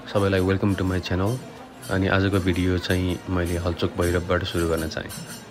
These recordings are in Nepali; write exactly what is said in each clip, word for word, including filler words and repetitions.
सबैलाई वेलकम टु माई च्यानल। अनि आजको भिडियो चाहिँ मैले हलचोक भैरवबाट सुरु गर्न चाहे।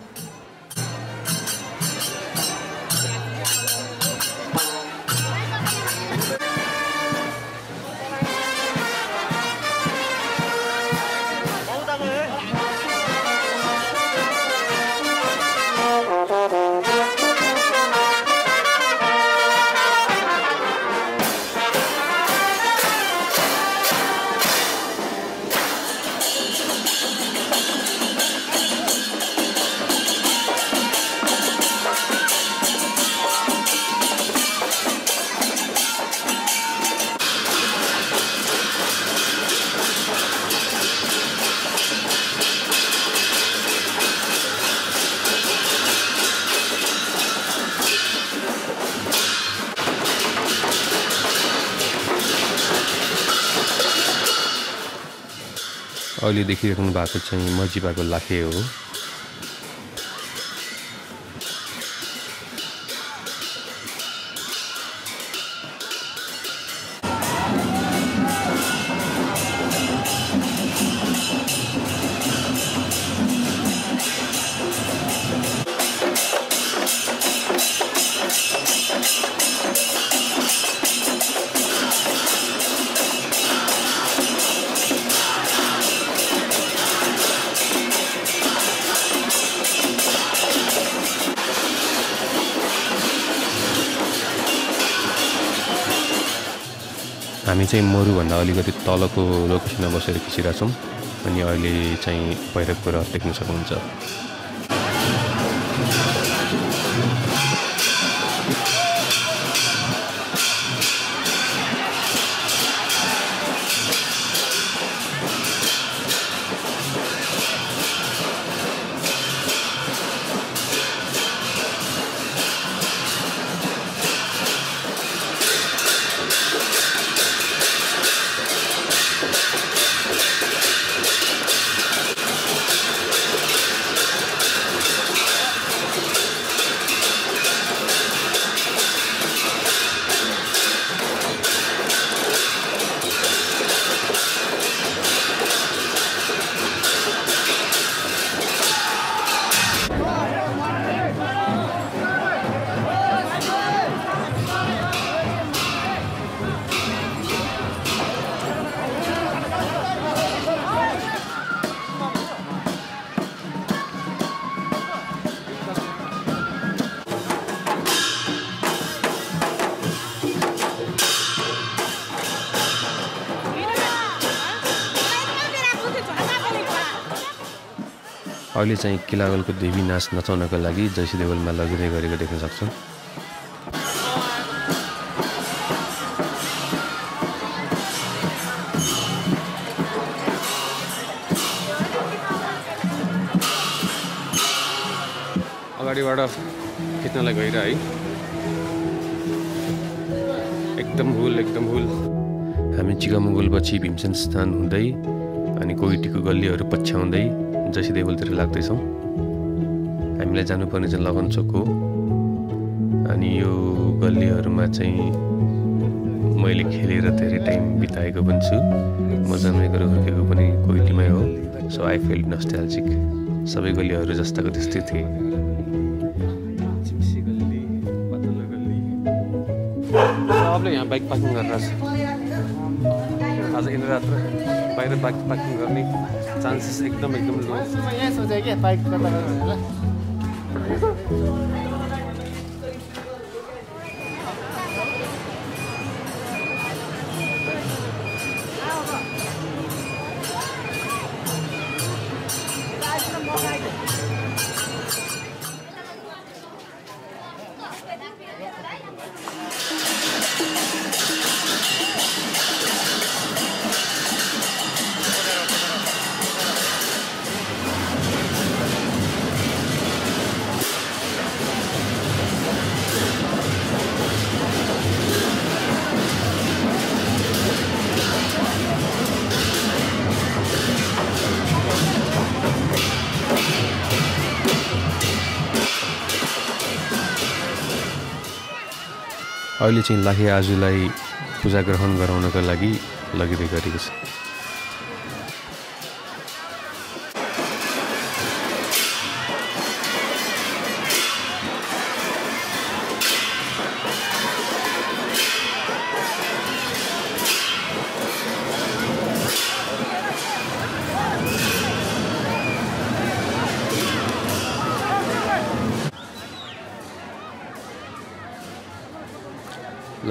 अहिले देखिराख्नु भएको चाहिँ मजिबाको लाखे हो। हामी चाहिँ मरुभन्दा अलिकति तलको लोकेसनमा बसेर खिचिरहेको छौँ। अनि अहिले चाहिँ भैरवको रथ देख्न सक्नुहुन्छ। अहिले चाहिँ किलागलको देवी नाच नचाउनको लागि जैसी देवलमा लगिँदै गरेको देख्न सक्छौँ। अगाडिबाट खिच्नलाई गएर है एकदम हुल एकदम हुल। हामी चिकामुगुलपछि भीमसेन स्थान हुँदै अनि कोइटीको गल्लीहरू पछ्याउँदै जैसी देवलतिर लाग्दैछौँ। हामीलाई जानुपर्ने चाहिँ लगनचोक हो। अनि यो गल्लीहरूमा चाहिँ मैले खेलेर धेरै टाइम बिताएको पनि छु। म जन्मेको र हुर्केको पनि कोइटीमै हो। So I feel nostalgic. सबै गल्लीहरू जस्ताको त्यस्तै थिए। सबले यहाँ बाइक पार्किङ गरेर छ। आज इन रात्र बाहिर बाइक पार्किङ गर्ने चान्सेस एकदम एकदम लो। म यहाँ सोचेँ कि बाइक कता गरेर अहिले चाहिँ लाखे आजूलाई पूजा ग्रहण गराउनका लागि लगिँदै गरेको छ।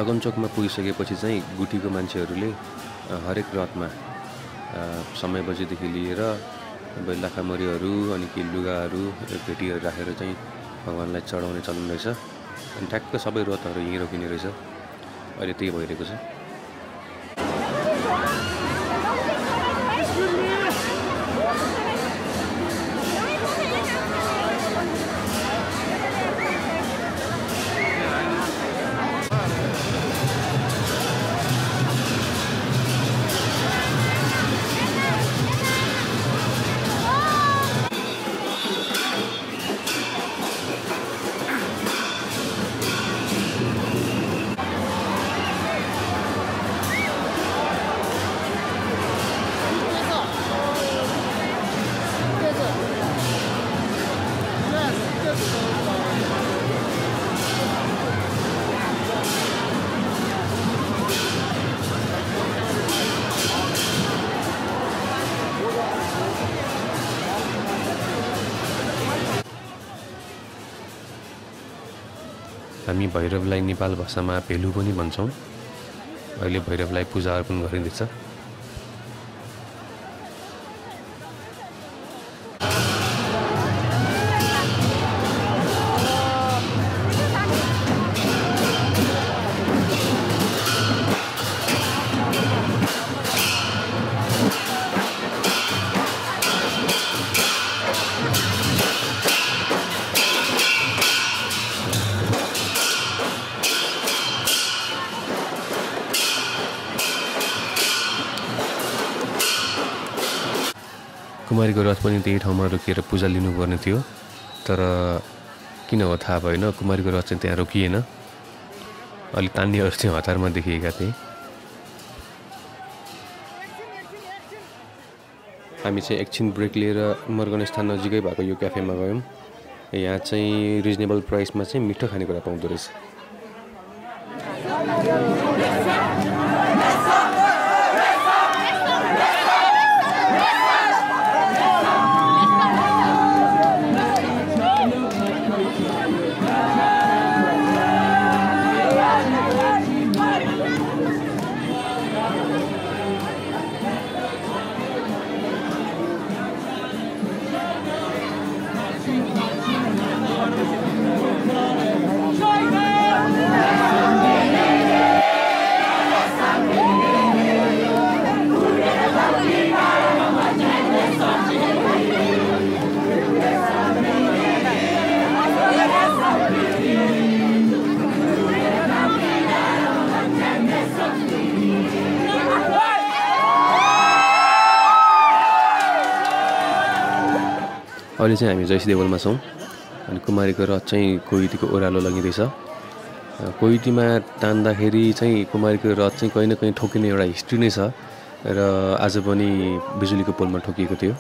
लगनचोकमा पुगिसकेपछि चाहिँ गुठीको मान्छेहरूले हरेक रथमा समय बजेदेखि लिएर लाखामरीहरू अनि के लुगाहरू भेटीहरू राखेर चाहिँ भगवान्लाई चढाउने चलन रहेछ। अनि ठ्याक्क सबै रथहरू यहीँ रोकिने रहेछ। अहिले त्यही भइरहेको छ। हामी भैरवलाई नेपाल भाषामा भेलु पनि भन्छौँ। अहिले भैरवलाई पूजा अर्पण गरिँदैछ। कुमारीको रथ पनि त्यही ठाउँमा रोकिएर पूजा लिनुपर्ने थियो, तर किन हो थाहा भएन। कुमारीको रथ चाहिँ त्यहाँ रोकिएन। अलि तान्नेहरू चाहिँ हतारमा देखिएका थिए। हामी चाहिँ एकछिन ब्रेक लिएर मर्गन स्थान नजिकै भएको यो क्याफेमा गयौँ। यहाँ चाहिँ रिजनेबल प्राइसमा चाहिँ मिठो खानेकुरा पाउँदो रहेछ। अहिले चाहिँ हामी जयसी देवलमा छौँ। अनि कुमारीको रथ चाहिँ कोइटीको ओह्रालो लगिँदैछ। कोइटीमा तान्दाखेरि चाहिँ कुमारीको रथ चाहिँ कहीँ न कहीँ ठोकिने एउटा हिस्ट्री नै छ र आज पनि बिजुलीको पोलमा ठोकिएको थियो।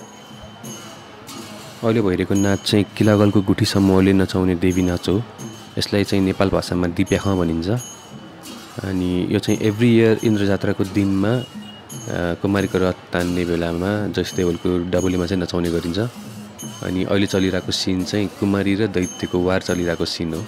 अहिले भइरहेको नाच चाहिँ किलागलको गुठीसम्मले नचाउने देवी नाच हो। यसलाई चाहिँ नेपाल भाषामा दिप्याख भनिन्छ। अनि यो चाहिँ एभ्री इयर इन्द्र जात्राको दिनमा कुमारीको रथ तान्ने बेलामा जयसी देवलको डाबुलीमा चाहिँ नचाउने गरिन्छ। अनि अहिले चलिरहेको सिन चाहिँ कुमारी र दैत्यको वार चलिरहेको सिन हो।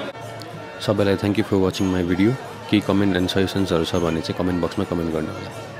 सबैलाई thank you for watching my video. केही कमेन्ट एन्ड सजेसन्सहरू छ भने चाहिँ कमेन्ट बक्समा कमेन्ट गर्नु होला।